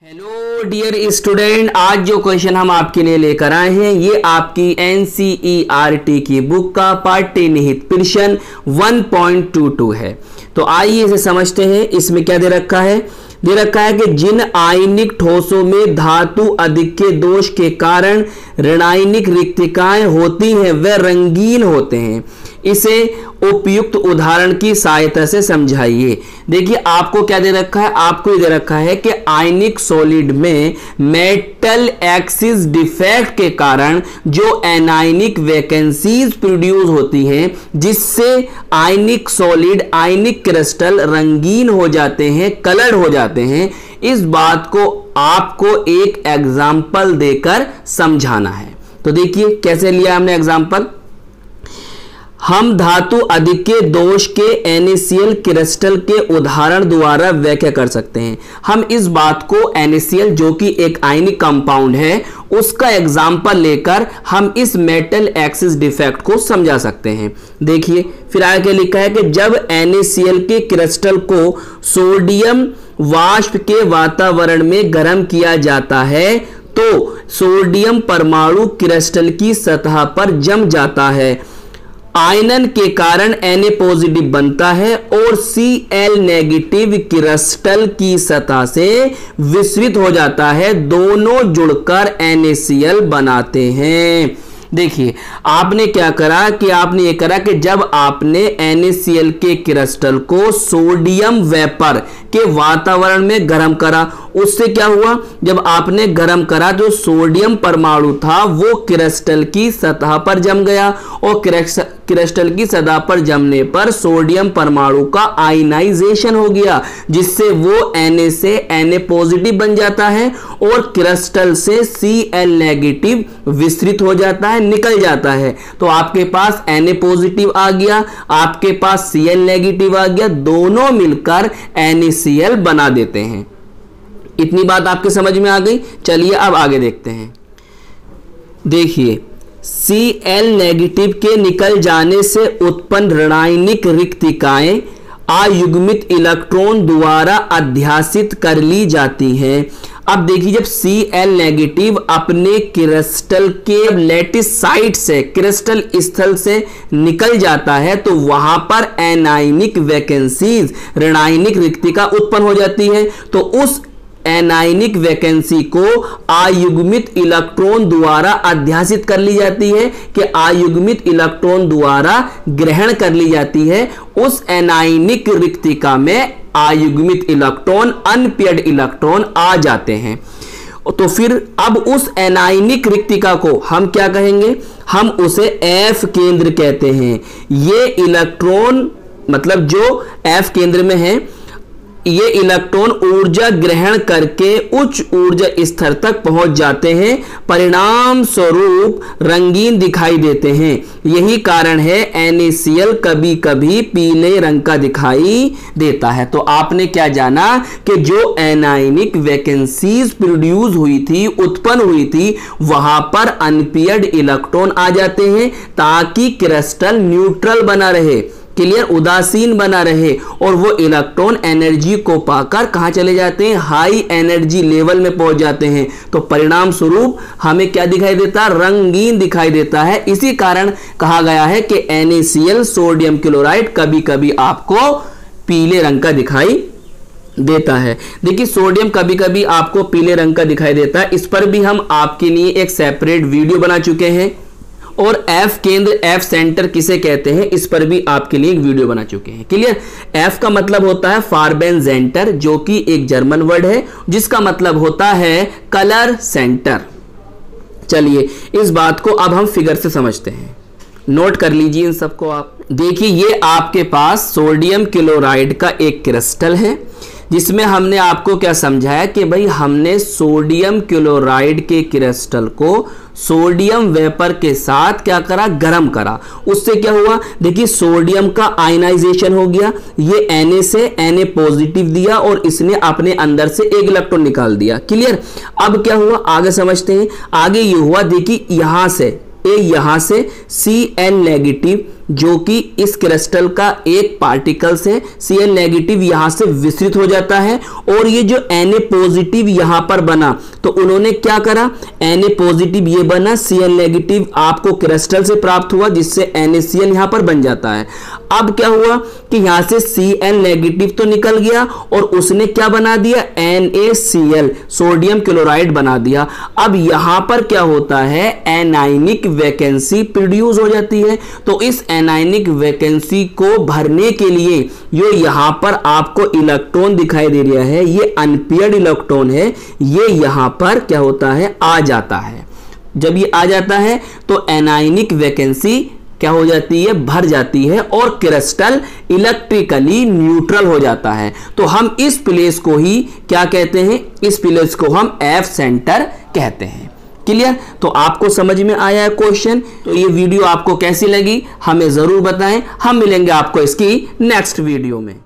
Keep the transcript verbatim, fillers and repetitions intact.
Hello dear student, आज जो question हम आपके लिए लेकर आए हैं ये आपकी एनसीईआरटी की बुक का पाठ्यनिहित प्रश्न वन पॉइंट टू टू है। तो आइए इसे समझते हैं। इसमें क्या दे रखा है? दे रखा है कि जिन आयनिक ठोसों में धातु अधिक के दोष के कारण ऋणायनिक रिक्तिकाएं होती हैं वे रंगीन होते हैं। इसे उपयुक्त उदाहरण की सहायता से समझाइए। देखिए आपको क्या दे रखा है? आपको ये दे रखा है कि आयनिक सॉलिड में मेटल एक्सिस डिफेक्ट के कारण जो एनायनिक वैकेंसीज प्रोड्यूस होती हैं जिससे आयनिक सॉलिड आयनिक क्रिस्टल रंगीन हो जाते हैं, कलर्ड हो जाते हैं। इस बात को आपको एक एग्जाम्पल देकर समझाना है। तो देखिए कैसे लिया हमने एग्जाम्पल। हम धातु अधिक के दोष के NaCl क्रिस्टल के उदाहरण द्वारा व्याख्या कर सकते हैं। हम इस बात को NaCl जो कि एक आयनिक कंपाउंड है उसका एग्जाम्पल लेकर हम इस मेटल एक्सिस डिफेक्ट को समझा सकते हैं। देखिए फिर आगे लिखा है कि जब NaCl के क्रिस्टल को सोडियम वाष्प के वातावरण में गर्म किया जाता है तो सोडियम परमाणु क्रिस्टल की सतह पर जम जाता है। आयनन के कारण Na पॉजिटिव बनता है और Cl नेगेटिव क्रिस्टल की सतह से विस्फित हो जाता है। दोनों जुड़कर NaCl बनाते हैं। देखिए आपने क्या करा कि आपने ये करा कि जब आपने NaCl के क्रिस्टल को सोडियम वेपर के वातावरण में गर्म करा, उससे क्या हुआ? जब आपने गर्म करा जो सोडियम परमाणु था वो क्रिस्टल की सतह पर जम गया और क्रिस्टल की सतह पर जमने पर सोडियम परमाणु का आयनाइजेशन हो गया जिससे वो Na से Na पॉजिटिव बन जाता है और क्रिस्टल से Cl नेगेटिव विस्तृत हो जाता है, निकल जाता है। तो आपके पास Na पॉजिटिव आ गया, आपके पास Cl नेगेटिव आ गया, दोनों मिलकर NaCl बना देते हैं। इतनी बात आपके समझ में आ गई। चलिए अब आगे देखते हैं। देखिए Cl नेगेटिव के निकल जाने से उत्पन्न ऋणायनिक रिक्तिकाएं अयुग्मित इलेक्ट्रॉन द्वारा अध्यासित कर ली जाती हैं। अब देखिए जब Cl नेगेटिव अपने क्रिस्टल के लैटिस साइट से क्रिस्टल स्थल से निकल जाता है तो वहां पर एनायनिक वैकेंसीज ऋणायनिक रिक्तिका उत्पन्न हो जाती है। तो उस एनायनिक वैकेंसी को अयुग्मित इलेक्ट्रॉन द्वारा अध्यासित कर ली जाती है कि अयुग्मित इलेक्ट्रॉन द्वारा ग्रहण कर ली जाती है। उस एनायनिक रिक्तिका में अयुग्मित इलेक्ट्रॉन अनपेयर्ड इलेक्ट्रॉन आ जाते हैं। तो फिर अब उस एनायनिक रिक्तिका को हम क्या कहेंगे? हम उसे F केंद्र कहते हैं। ये इलेक्ट्रॉन मतलब जो F केंद्र में है ये इलेक्ट्रॉन ऊर्जा ग्रहण करके उच्च ऊर्जा स्तर तक पहुंच जाते हैं, परिणाम स्वरूप रंगीन दिखाई देते हैं। यही कारण है NaCl कभी कभी पीले रंग का दिखाई देता है। तो आपने क्या जाना कि जो एनायनिक वैकेंसीज प्रोड्यूस हुई थी, उत्पन्न हुई थी, वहां पर अनपेयर्ड इलेक्ट्रॉन आ जाते हैं ताकि क्रिस्टल न्यूट्रल बना रहे, क्लियर, उदासीन बना रहे और वो इलेक्ट्रॉन एनर्जी को पाकर कहां चले जाते हैं? हाई एनर्जी लेवल में पहुंच जाते हैं। तो परिणाम स्वरूप हमें क्या दिखाई देता? रंगीन दिखाई देता है। इसी कारण कहा गया है कि NaCl सोडियम क्लोराइड कभी कभी आपको पीले रंग का दिखाई देता है। देखिए सोडियम कभी कभी आपको पीले रंग का दिखाई देता है। इस पर भी हम आपके लिए एक सेपरेट वीडियो बना चुके हैं और F केंद्र F सेंटर किसे कहते हैं इस पर भी आपके लिए एक वीडियो बना चुके हैं। क्लियर? F का मतलब होता है फार्बेन सेंटर जो कि एक जर्मन वर्ड है जिसका मतलब होता है कलर सेंटर। चलिए इस बात को अब हम फिगर से समझते हैं। नोट कर लीजिए इन सबको आप। देखिए ये आपके पास सोडियम क्लोराइड का एक क्रिस्टल है जिसमें हमने आपको क्या समझाया कि भाई हमने सोडियम क्लोराइड के क्रिस्टल को सोडियम वेपर के साथ क्या करा? गर्म करा। उससे क्या हुआ? देखिए सोडियम का आयनाइजेशन हो गया, ये Na से Na पॉजिटिव दिया और इसने अपने अंदर से एक इलेक्ट्रॉन निकाल दिया। क्लियर? अब क्या हुआ आगे समझते हैं। आगे ये हुआ, देखिए यहां से ए यहां से Cl नेगेटिव जो कि इस क्रिस्टल का एक पार्टिकल से Cl नेगेटिव यहां से विस्तृत हो जाता है और ये जो Na पॉजिटिव यहां पर बना, तो उन्होंने क्या करा, Na पॉजिटिव ये बना, Cl नेगेटिव आपको क्रिस्टल से प्राप्त हुआ जिससे NaCl यहां पर बन जाता है। अब क्या हुआ कि यहां से Cl नेगेटिव तो निकल गया और उसने क्या बना दिया, NaCl सोडियम क्लोराइड बना दिया। अब यहां पर क्या होता है, एनायनिक वैकेंसी प्रोड्यूस हो जाती है। तो इस एनायनिक वैकेंसी को भरने के लिए जो यहां पर आपको इलेक्ट्रॉन दिखाई दे रहा है, ये अनपेयर्ड इलेक्ट्रॉन है, ये यहां पर क्या होता है, आ जाता है। जब ये आ जाता है तो एनायनिक वैकेंसी क्या हो जाती है, भर जाती है और क्रिस्टल इलेक्ट्रिकली न्यूट्रल हो जाता है। तो हम इस प्लेस को ही क्या कहते हैं, इस प्लेस को हम एफ सेंटर कहते हैं। क्लियर? तो आपको समझ में आया है क्वेश्चन? तो ये वीडियो आपको कैसी लगी हमें जरूर बताएं। हम मिलेंगे आपको इसकी नेक्स्ट वीडियो में।